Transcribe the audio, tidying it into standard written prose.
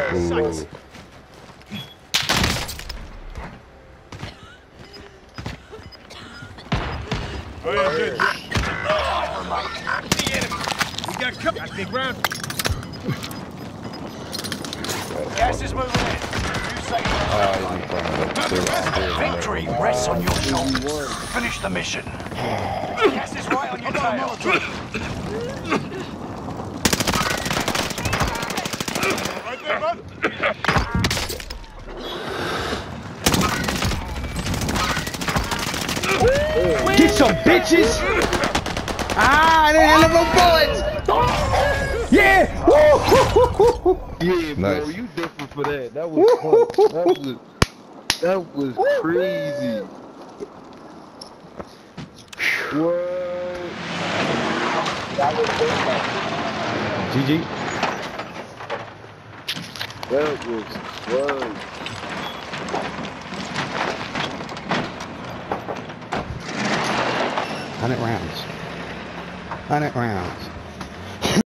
sights. Oh, yeah, good. The enemy. We got cover. Got big round. Gas is moving in. Few seconds. Victory rests on your shoulders. Finish the mission. Gas is right on your tail. Right there, bud. Get some bitches! Ah, I didn't have no bullets! Yeah! Yeah, bro, Nice. you different for that. That was fun. That was crazy. Whoa. GG. That was fun. 100 rounds. 100 rounds.